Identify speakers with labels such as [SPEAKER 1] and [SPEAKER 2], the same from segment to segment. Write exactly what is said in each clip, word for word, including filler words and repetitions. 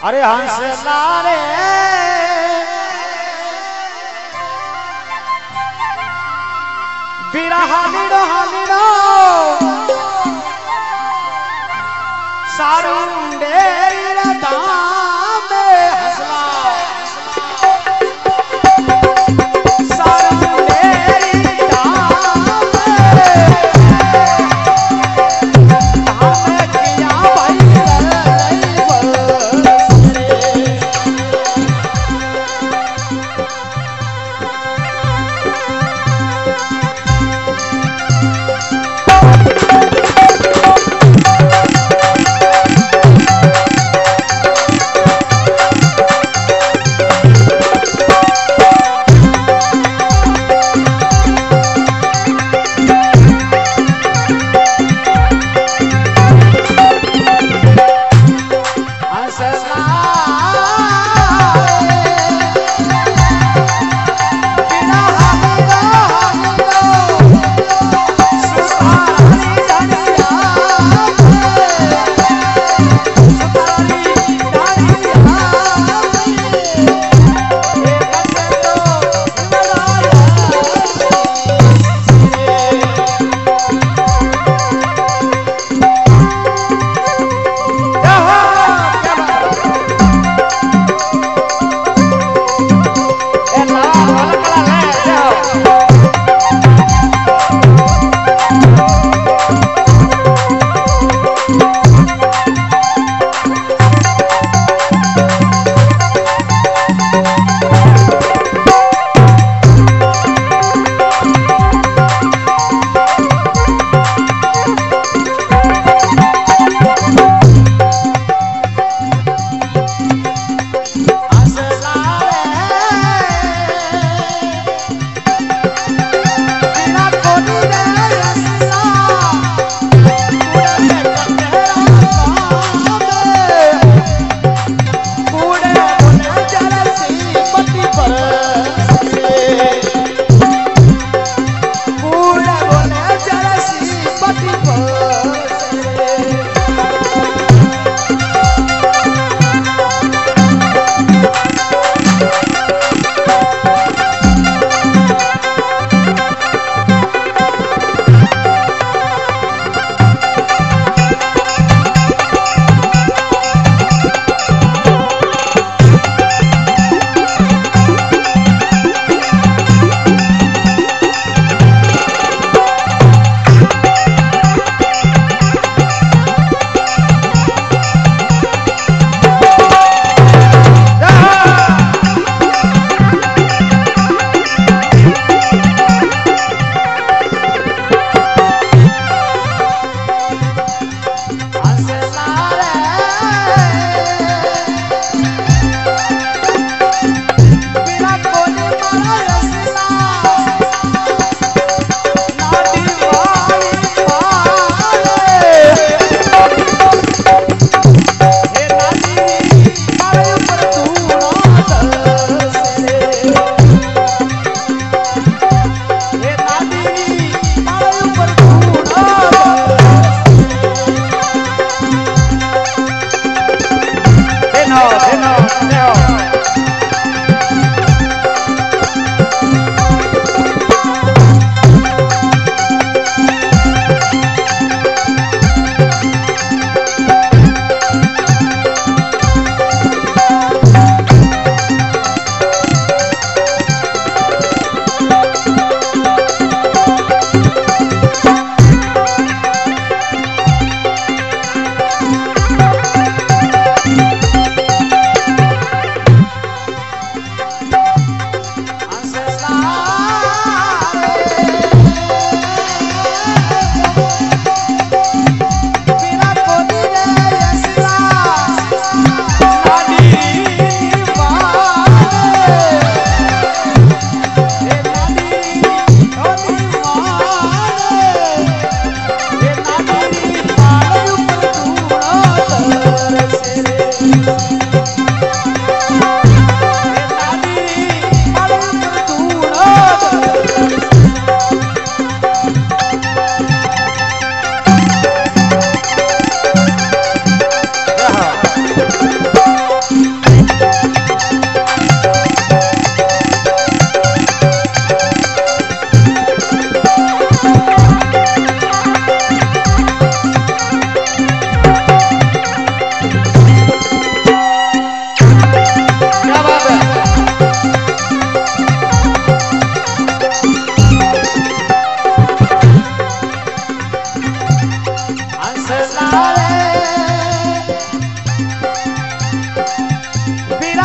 [SPEAKER 1] अरे हंस लारे बीरा हालिड़ो हालिड़ो सारुंडे दाम हंसला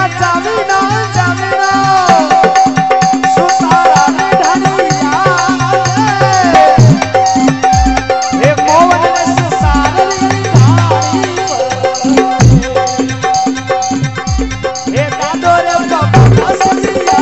[SPEAKER 1] जामिना जामिना सुतारा नी ढनिया हे मोहन ने सुतारा नी ढाई हे दादो रे बाबा हसलिया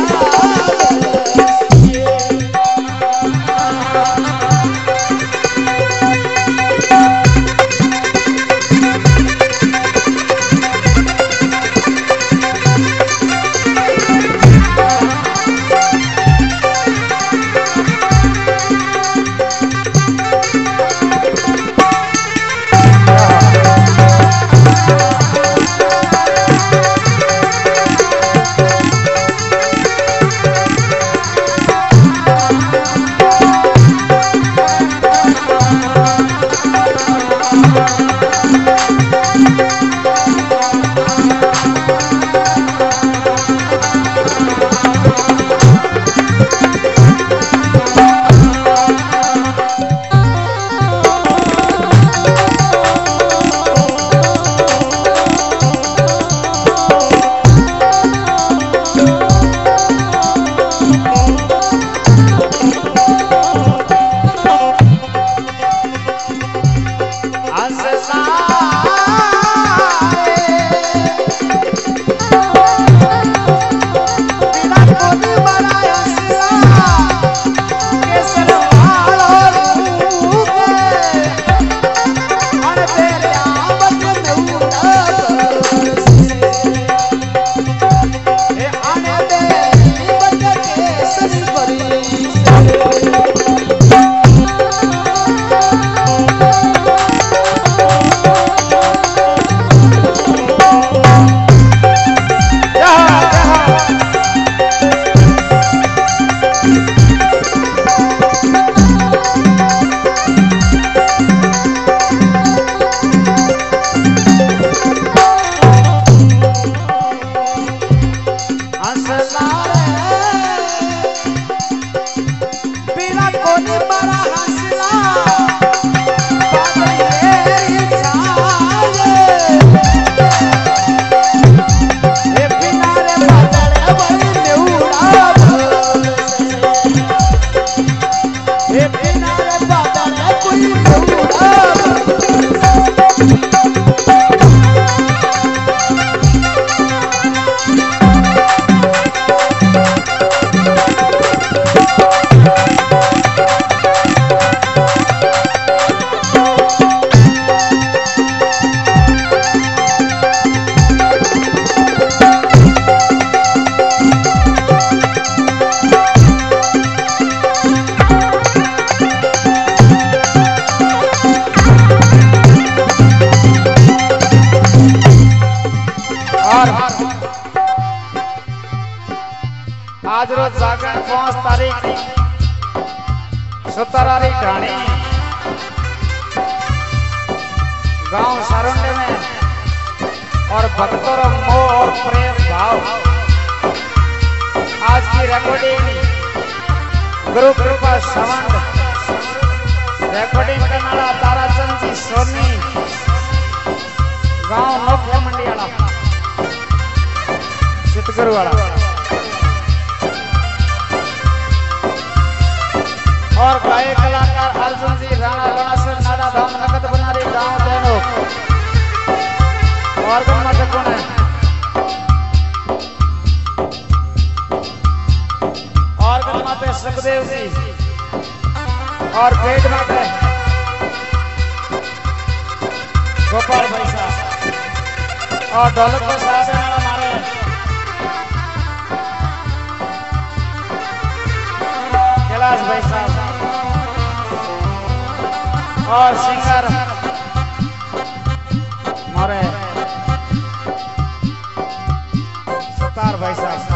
[SPEAKER 1] आज रोज जागरण पांच तारीख सुतारारी ढाणी गांव सारुंडे में और भक्तों का मोह और प्रेम भाव आज की रिकॉर्डिंग गुरु कृपा संबंध रिकॉर्डिंग करने वाला ताराचंद जी सोनी गांव नौकरी मंडी वाला चितगुरु वाला और गाय कलाकार अर्जुन जी राणा राणासर नाड़ा धाम नकद बनारी गांव देनो और गन्मा कौन है और गन्मा पे सुखदेव जी और पेट माते गोपाल भाई साहब और ढोलक के साथ नाड़ा मारे कैलाश भाई साहब और सिंगर मारे सतार भाई साहब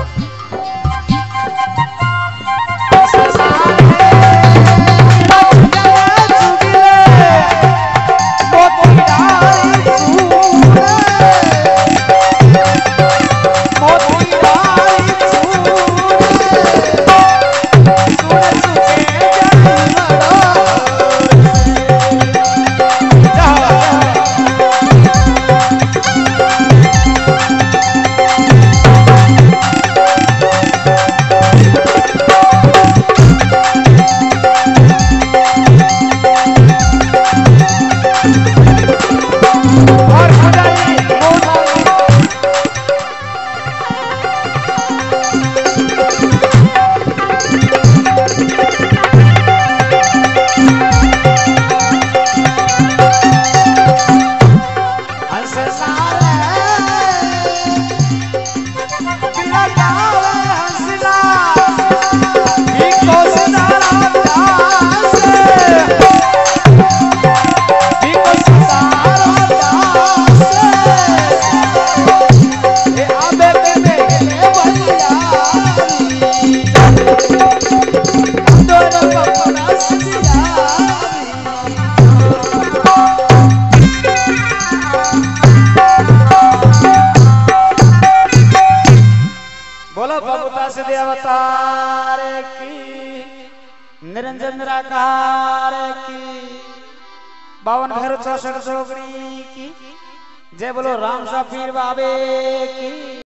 [SPEAKER 1] बोलो बबूता सिद्धि अवतार की, निरंजन निराकार की, बावन घर चौसठ चौकड़ी की, जय बोलो राम सा पीर बाबे की।